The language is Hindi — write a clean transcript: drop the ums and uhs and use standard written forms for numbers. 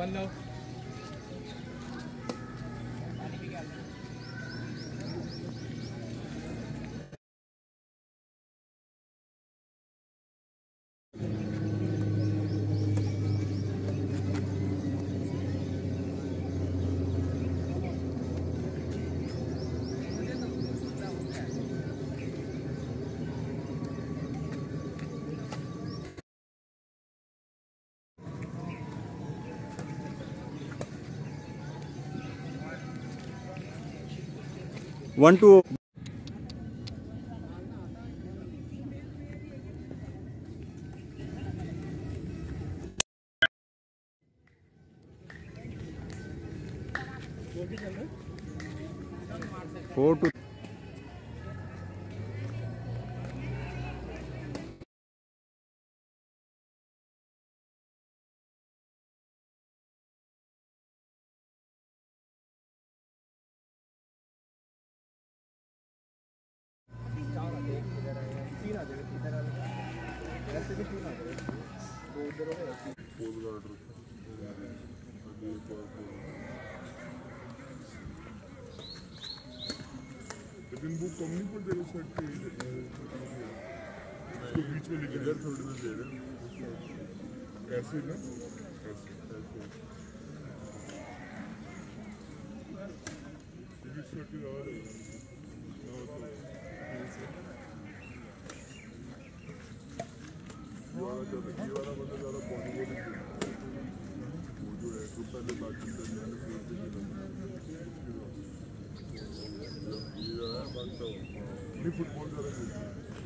One love. One two four two लेकिन वो कम नहीं पड़ जाएगा शर्ट के इसको बीच में लेके इधर थोड़ी देर दे रहे ऐसे ना ऐसे शर्ट की आवाज ये वाला बंदा ज़्यादा बॉडी बॉडी वो जो है तो पहले बात करते हैं ये फुटबॉल ज़्यादा